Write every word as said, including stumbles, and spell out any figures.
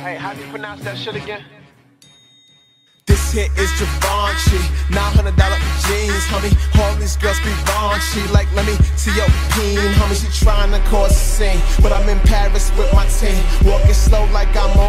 Hey, how do you pronounce that shit again? This hit is Givenchy, nine hundred dollar jeans, homie. All these girls be raunchy, like let me see your peen, homie. She trying to cause a scene, but I'm in Paris with my team, walking slow like I'm on